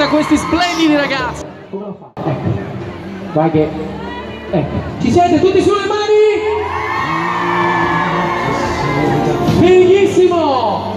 a questi splendidi ragazzi. Come lo fa? Ecco. Vai che... Ecco. Ci siete tutti sulle mani? Fighissimo!